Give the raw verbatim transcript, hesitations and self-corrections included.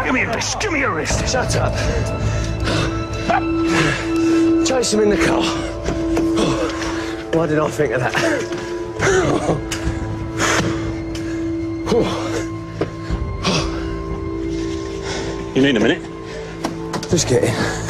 Give me your wrist. Give me your wrist. Shut up. Chase him in the car. Why did I think of that? You need a minute? Just get in.